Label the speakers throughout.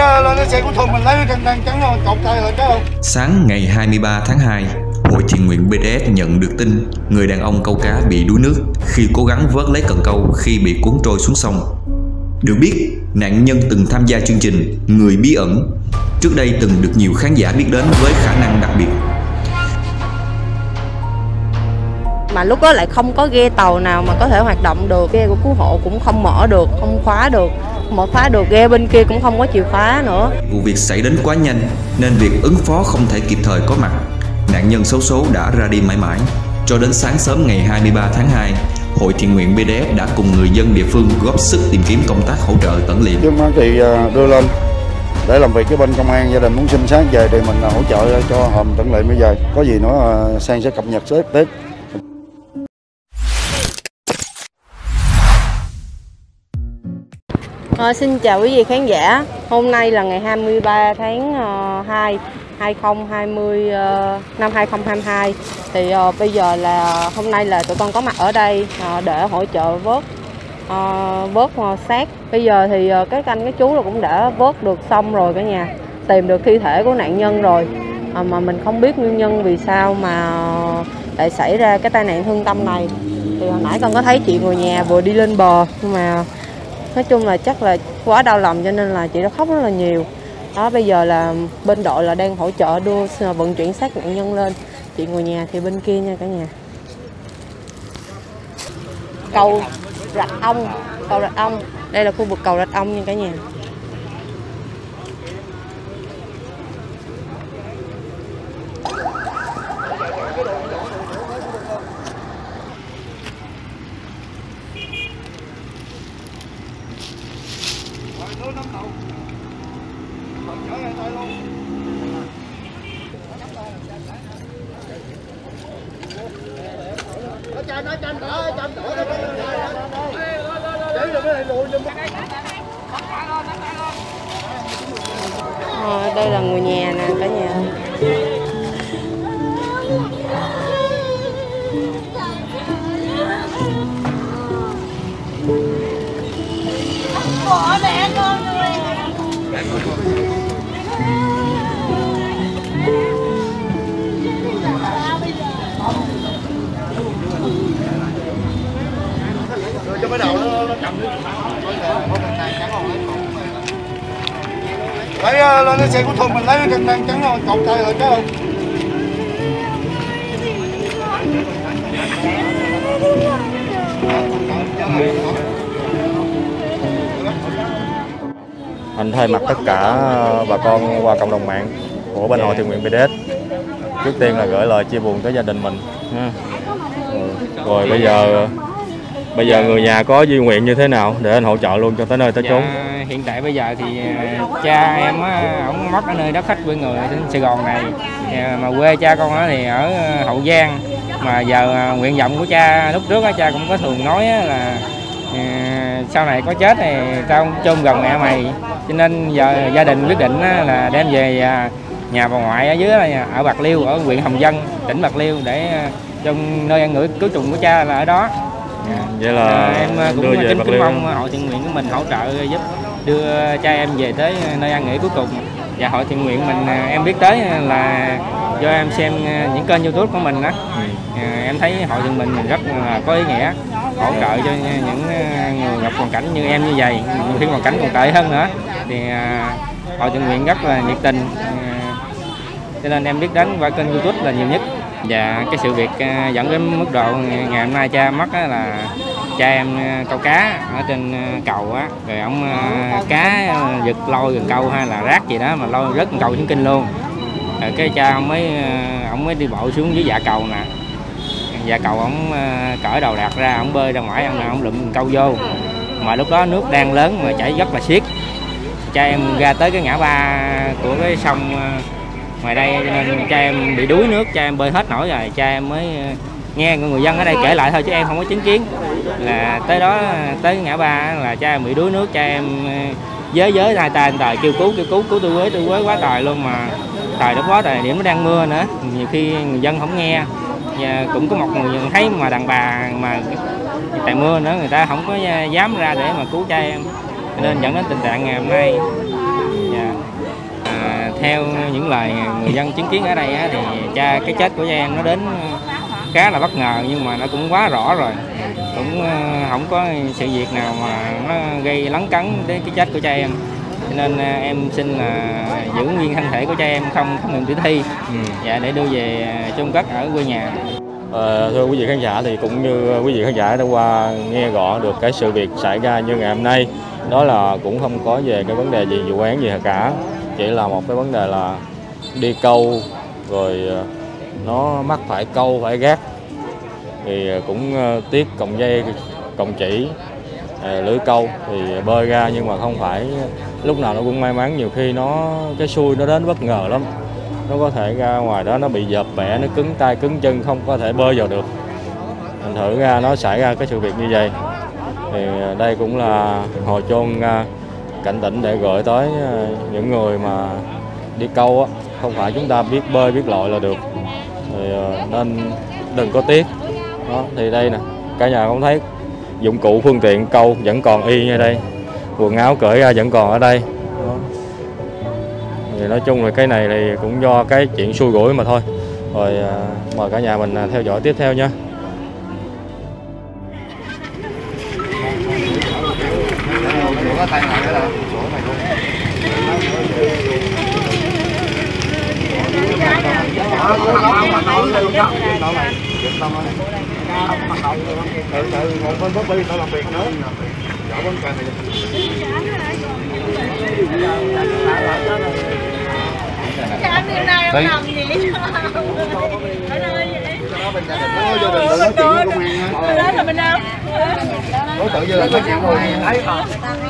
Speaker 1: lên cái xe của Thuần mình lấy cái căng đăng trắng rồi cột tay lại cái không.
Speaker 2: Sáng ngày 23 tháng 2, Hội thiện nguyện BDS nhận được tin người đàn ông câu cá bị đuối nước khi cố gắng vớt lấy cần câu khi bị cuốn trôi xuống sông. Được biết, nạn nhân từng tham gia chương trình Người Bí Ẩn, trước đây từng được nhiều khán giả biết đến với khả năng đặc biệt.
Speaker 3: Mà lúc đó lại không có ghe tàu nào mà có thể hoạt động được, ghe của cứu hộ cũng không mở được, không khóa được, mở khóa được, ghe bên kia cũng không có chìa khóa nữa.
Speaker 2: Vụ việc xảy đến quá nhanh nên việc ứng phó không thể kịp thời có mặt. Nạn nhân xấu số đã ra đi mãi mãi. Cho đến sáng sớm ngày 23 tháng 2, Hội thiện nguyện BDS đã cùng người dân địa phương góp sức tìm kiếm công tác hỗ trợ tận liệm.
Speaker 1: Nhưng mà thì đưa lên để làm việc với bên công an, gia đình muốn xin sáng về thì mình hỗ trợ cho hòm tận liệm bây giờ. Có gì nữa Sang sẽ cập nhật tiếp.
Speaker 3: Xin chào quý vị khán giả. Hôm nay là ngày 23 tháng 2 2020 năm 2022. Thì bây giờ là hôm nay là tụi con có mặt ở đây để hỗ trợ vớt xác. Bây giờ thì các anh các chú là cũng đã vớt được xong rồi cả nhà. Tìm được thi thể của nạn nhân rồi. Mà mình không biết nguyên nhân vì sao mà lại xảy ra cái tai nạn thương tâm này. Thì hồi nãy con có thấy chị người nhà vừa đi lên bờ, nhưng mà nói chung là chắc là quá đau lòng cho nên là chị đã khóc rất là nhiều. Đó, bây giờ là bên đội là đang hỗ trợ đưa vận chuyển xác nạn nhân lên. Chị người nhà thì bên kia nha cả nhà. Cầu Rạch Ông. Đây là khu vực cầu Rạch Ông nha cả nhà. Đây là người nhà nè cả nhà.
Speaker 4: Bỏ mẹ con rồi.
Speaker 1: Cho cái đầu nó chậm đi. Lấy lên cái xe của Thuần mình lấy cái căng đăng trắng rồi cột tay lại cái không.
Speaker 5: Anh thay mặt tất cả bà con qua cộng đồng mạng của bên Hội thiện nguyện BDS, trước tiên là gửi lời chia buồn tới gia đình mình. Rồi bây giờ người nhà có duy nguyện như thế nào để anh hỗ trợ luôn cho tới nơi tới chốn?
Speaker 6: Hiện tại bây giờ thì cha em ổng mất ở nơi đất khách quê người trên Sài Gòn này, mà quê cha con thì ở Hậu Giang. Mà giờ nguyện vọng của cha lúc trước cha cũng có thường nói là sau này có chết thì tao chôn gần mẹ mày, cho nên giờ gia đình quyết định là đem về nhà bà ngoại ở dưới ở Bạc Liêu, ở huyện Hồng Dân, tỉnh Bạc Liêu, để trong nơi an nghỉ cứu trùng của cha là ở đó.
Speaker 5: Vậy là
Speaker 6: em cũng kính mong hội thiện nguyện của mình hỗ trợ giúp đưa cha em về tới nơi an nghỉ cuối cùng. Và hội thiện nguyện mình em biết tới là do em xem những kênh YouTube của mình đó. Em thấy hội thiện nguyện mình rất là có ý nghĩa, hỗ trợ cho những người gặp hoàn cảnh như em như vậy, nhiều khi hoàn cảnh còn tệ hơn nữa, thì hội thiện nguyện rất là nhiệt tình, cho nên em biết đến qua kênh YouTube là nhiều nhất. Và cái sự việc dẫn đến mức độ ngày hôm nay cha mất là cha em câu cá ở trên cầu á, rồi ông cá giật lôi gần câu hay là rác gì đó mà lôi rớt cầu xuống kinh luôn. Rồi cái cha ông mới đi bộ xuống dưới dạ cầu nè, dạ cầu ông cởi đầu đạc ra, ông bơi ra ngoài, ông lụm câu vô, mà lúc đó nước đang lớn mà chảy rất là xiết. Cha em ra tới cái ngã ba của cái sông ngoài đây, cho nên cha em bị đuối nước, cha em bơi hết nổi rồi, cha em mới nghe người dân ở đây kể lại thôi chứ em không có chứng kiến. Là tới đó, tới ngã ba là cha em bị đuối nước, cha em giới hai tay trời kêu cứu tôi với quá trời luôn, mà trời đó quá thời điểm nó đang mưa nữa, nhiều khi người dân không nghe. Và cũng có một người thấy mà đàn bà mà tại mưa nữa, người ta không có dám ra để mà cứu cha em, cho nên dẫn đến tình trạng ngày hôm nay. theo những lời người dân chứng kiến ở đây thì cái chết của cha em nó đến khá là bất ngờ, nhưng mà nó cũng quá rõ rồi, cũng không có sự việc nào mà nó gây lấn cấn đến cái chết của cha em, cho nên em xin là giữ nguyên thân thể của cha em, không khám nghiệm tử thi, để đưa về chôn cất ở quê nhà.
Speaker 5: Thưa quý vị khán giả, thì cũng như quý vị khán giả đã qua nghe rõ được cái sự việc xảy ra như ngày hôm nay, đó là cũng không có về cái vấn đề gì vụ án gì cả, chỉ là một cái vấn đề là đi câu rồi nó mắc phải câu phải gác, thì cũng tiếc cọng dây cọng chỉ lưới câu thì bơi ra, nhưng mà không phải lúc nào nó cũng may mắn, nhiều khi cái xui nó đến bất ngờ lắm, nó có thể ra ngoài đó nó bị dợp bẻ, nó cứng tay cứng chân không có thể bơi vào được, thành thử ra nó xảy ra cái sự việc như vậy. Thì đây cũng là hồi chôn cảnh tỉnh để gửi tới những người mà đi câu á, không phải chúng ta biết bơi biết lội là được, thì nên đừng có tiếc đó. Thì đây nè, cả nhà cũng thấy dụng cụ phương tiện câu vẫn còn y như đây, quần áo cởi ra vẫn còn ở đây đó. Thì nói chung là cái này thì cũng do cái chuyện xui rủi mà thôi. Rồi mời cả nhà mình theo dõi tiếp theo nha.
Speaker 4: Anh làm gì vậy? Đó là bên đâu?
Speaker 1: Đối tượng giờ là nói chuyện rồi thấy mà.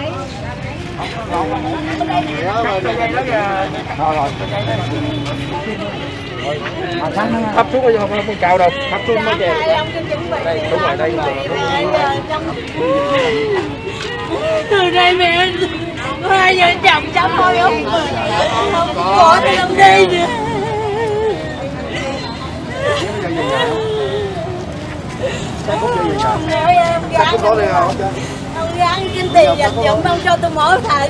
Speaker 6: Thấp xuống bây giờ không cao đâu, thấp xuống mới về. Đây, đúng rồi, đây.
Speaker 4: Từ đây mẹ hai vợ chồng cháu thôi không có đi đâu đi nữa. Ông ăn kinh tiền dành dụm đâu cho tôi mở thầy.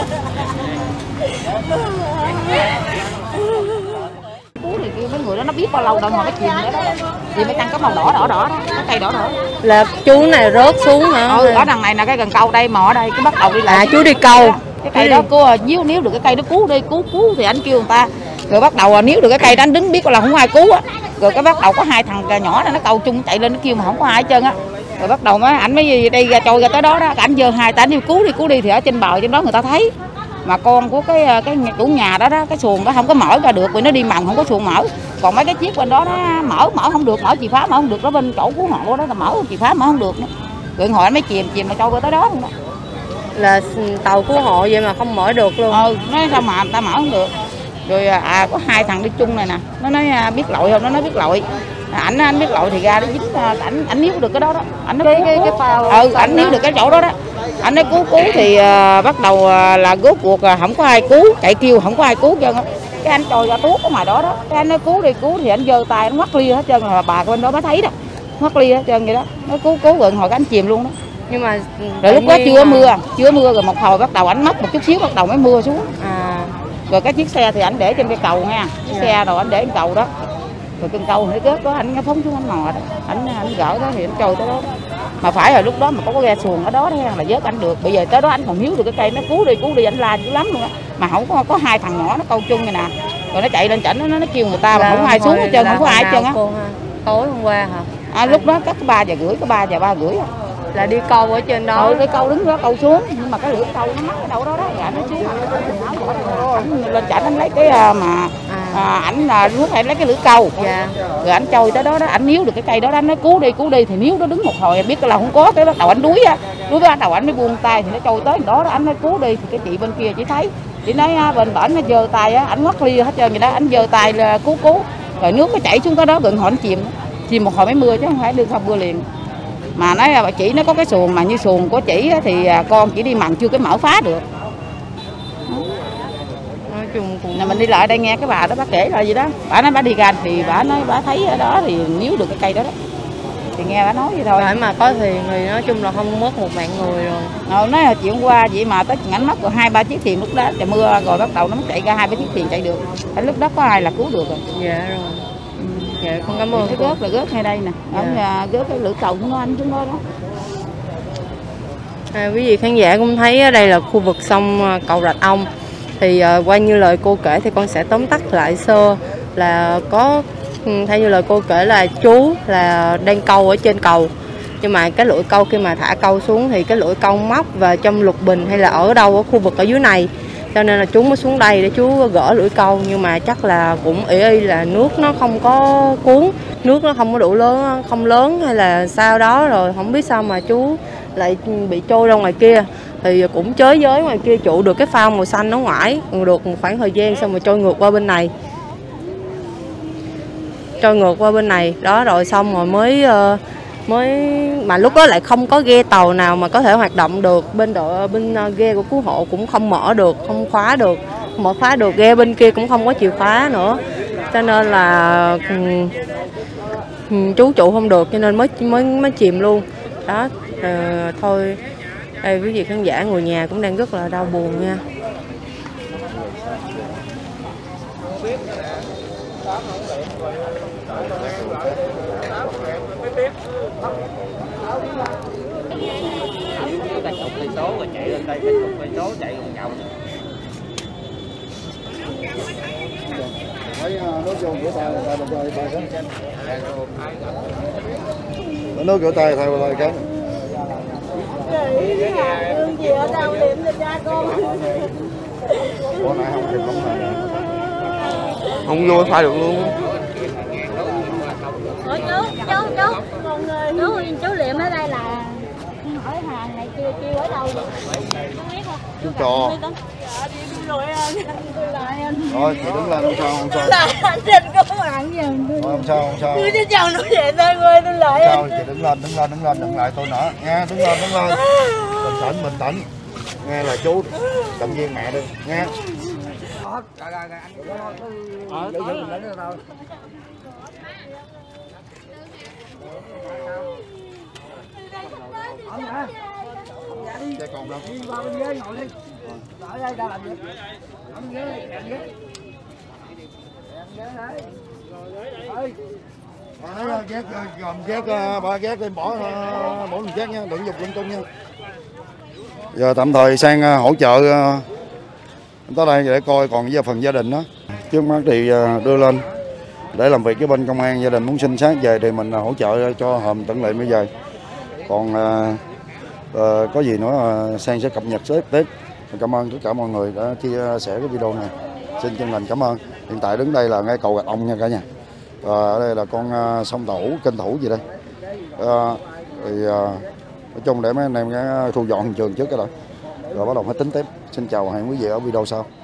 Speaker 7: Cú thì kêu mấy người đó nó biết bao lâu đâu mà cái chìm nữa đó. Vì mấy căn có màu đỏ đó, cái cây đỏ.
Speaker 3: Là chú này rớt xuống hả?
Speaker 7: Ở đằng này là cái gần câu đây, mò ở đây cái bắt đầu đi lại.
Speaker 3: Chú đi câu.
Speaker 7: Cái cây đó cô níu được cái cây đó cứu đi, cứu thì anh kêu người ta. Rồi bắt đầu níu được cái cây đó anh đứng biết là không có ai cứu á. Rồi cái bắt đầu có hai thằng nhỏ này nó câu chung chạy lên nó kêu mà không có ai hết trơn á. Rồi bắt đầu ảnh mới đi ra trôi ra tới đó đó, ảnh giơ hai tay cứu đi thì ở trên bờ trên đó người ta thấy. Mà con của cái chủ nhà đó cái xuồng đó không có mở ra được, vì nó đi mần không có xuồng mở. Còn mấy cái chiếc bên đó nó mở không được, mở chìa phá mở không được, đó bên chỗ cứu hộ đó là mở chìa phá mở không được nữa. Rồi hồi anh mới chìm mà trôi tới đó luôn đó.
Speaker 3: Là tàu cứu hộ vậy mà không mở được luôn.
Speaker 7: Nói sao mà người ta mở không được. Rồi có hai thằng đi chung này nè, nó nói biết lội không, nó nói biết lội. Anh biết lội thì ra nó dính, ảnh níu được cái đó. Ảnh nó cái phao. Ảnh níu được cái chỗ đó đó. Anh nói cứu thì bắt đầu là rốt cuộc không có ai cứu, chạy kêu không có ai cứu trơn á. Cái anh trồi ra tuốt ở ngoài đó đó. Cái anh nói cứu thì anh giơ tay anh ngoắt lia hết trơn, là bà bên đó mới thấy đó. Ngoắt lia hết trơn vậy đó. Nó cứu rồi hồi cái anh chìm luôn đó.
Speaker 3: Nhưng mà
Speaker 7: rồi lúc đó chưa mưa rồi một hồi bắt đầu ảnh móc một chút xíu bắt đầu mới mưa xuống. Rồi cái chiếc xe thì ảnh để trên cái cầu nha, chiếc xe rồi ảnh để trên cầu đó. Rồi cần câu nó rớt đó, anh phóng xuống anh mò đó, anh gỡ đó thì anh trôi tới đó. Mà phải rồi lúc đó mà có ghe xuồng ở đó là vớt anh được. Bây giờ tới đó anh còn hiếu được cái cây, nó cứu đi anh la dữ lắm luôn á. Mà không có hai thằng nhỏ nó câu chung này nè. Rồi nó chạy lên chảnh nó kêu người ta mà không có ai xuống hết trơn, không có ai hết trơn á.
Speaker 3: Tối hôm qua hả?
Speaker 7: Lúc đó cắt 3 giờ rưỡi, có 3 giờ 3 rưỡi.
Speaker 3: Là đi câu ở trên đó.
Speaker 7: Cái câu đứng đó câu xuống, nhưng mà cái lưỡi câu nó mắc cái đầu đó rồi ảnh nó xuống. Ảnh lên chảnh anh lấy cái mà ảnh lúc phải lấy cái lưỡi câu. Rồi ảnh trôi tới đó ảnh níu được cái cây đó, anh nói cứu đi thì níu nó đứng một hồi biết là không có, cái bắt đầu ảnh đuối bắt đầu ảnh mới buông tay thì nó trôi tới đó anh nói cứu đi thì cái chị bên kia chỉ thấy, chị nói bên bển nó giơ tay ảnh ngoắt lia hết trơn vậy đó, ảnh giơ tay là cứu rồi nước nó chảy xuống tới đó gần hồi ảnh chìm một hồi mới mưa chứ không phải đưa không mưa liền. Mà nói bà chỉ nó có cái xuồng mà như xuồng của chị thì con chỉ đi mần chưa cái mở phá được.
Speaker 3: Nói chung
Speaker 7: cũng mình đi lại đây nghe cái bà đó bác kể là gì đó, bà nói bà đi ra thì bà nói bà thấy ở đó thì níu được cái cây đó đó. Thì nghe bà nói vậy thôi.
Speaker 3: Phải mà có thuyền thì nói chung là không mất một mạng người rồi.
Speaker 7: Nói là chuyện qua vậy mà tới ảnh mất rồi 2-3 chiếc thuyền, lúc đó trời mưa rồi bắt đầu nó mới chạy ra 2-3 chiếc thuyền chạy được. Ở lúc đó có ai là cứu được rồi.
Speaker 3: Dạ rồi. Dạ con cảm ơn.
Speaker 7: Cái gớt là gớt ngay đây nè. Dạ. Gớt cái lưỡi cầu của anh chúng nó đó.
Speaker 3: Quý vị khán giả cũng thấy ở đây là khu vực sông cầu Rạch Ông. Thì qua như lời cô kể thì con sẽ tóm tắt lại sơ là có theo như lời cô kể là chú là đang câu ở trên cầu, nhưng mà cái lưỡi câu khi mà thả câu xuống thì cái lưỡi câu móc vào trong lục bình hay là ở đâu ở khu vực ở dưới này, cho nên là chú mới xuống đây để chú gỡ lưỡi câu. Nhưng mà chắc là cũng y là nước nó không có cuốn, nước nó không có đủ lớn, không lớn hay là sao đó, rồi không biết sao mà chú lại bị trôi ra ngoài kia. Thì cũng chới giới ngoài kia trụ được cái phao màu xanh nó ngoải được một khoảng thời gian, xong rồi trôi ngược qua bên này, trôi ngược qua bên này đó, rồi xong rồi mới mà lúc đó lại không có ghe tàu nào mà có thể hoạt động được, bên ghe của cứu hộ cũng không mở được, không khóa được, mở khóa được, ghe bên kia cũng không có chìa khóa nữa, cho nên là chú trụ không được, cho nên mới chìm luôn đó. Thôi đây quý vị khán giả, người nhà cũng đang rất là đau buồn nha.
Speaker 6: Cây số rồi chạy lên đây, cây số chạy vòng vòng.
Speaker 1: Thấy nước vô cửa tay tay nước cửa tay thay tay cái.
Speaker 4: Lương gì ở đâu điểm cho cha con.
Speaker 1: Bữa nay không kịp lắm rồi.
Speaker 8: Không vô phải được luôn.
Speaker 4: Ủa chú Liệm ở đây là hỏi hàng này kêu ở đâu vậy? Không biết không?
Speaker 1: Chú trò. Rồi chị đứng lên, không sao không sao.
Speaker 4: Là anh trên có ăn gì tôi.
Speaker 1: Không sao không sao.
Speaker 4: Tôi cho chồng nó vậy thôi, tôi lại.
Speaker 1: Sao chị đứng lên đừng lại tôi nữa nghe, đứng lên bình tĩnh nghe là chú động viên mẹ đi nghe. Chạy còn đâu? Vào bên ghế ngồi đi. Ở đây ra làm gì? Ở bên ghế, kèm ghế. Kèm ghế đấy. Rồi ghét gồm ghét ba ghét lên bỏ một ghét nha, đừng dục lung tung nha. Giờ tạm thời sang hỗ trợ tới đây để coi còn với phần gia đình đó. Trước mắt thì đưa lên để làm việc với bên công an, gia đình muốn xin xác về thì mình hỗ trợ cho hòm tận lệ mới về. Còn có gì nữa Sang sẽ cập nhật tiếp. Cảm ơn tất cả mọi người đã chia sẻ cái video này. Xin chân thành cảm ơn. Hiện tại đứng đây là ngay cầu Rạch Ông nha cả nhà. Ở đây là con sông Thủ, kênh Thủ gì đây. Thì nói chung để mấy anh em thu dọn hiện trường trước cái đó. Rồi bắt đầu mới tính tiếp. Xin chào và hẹn quý vị ở video sau.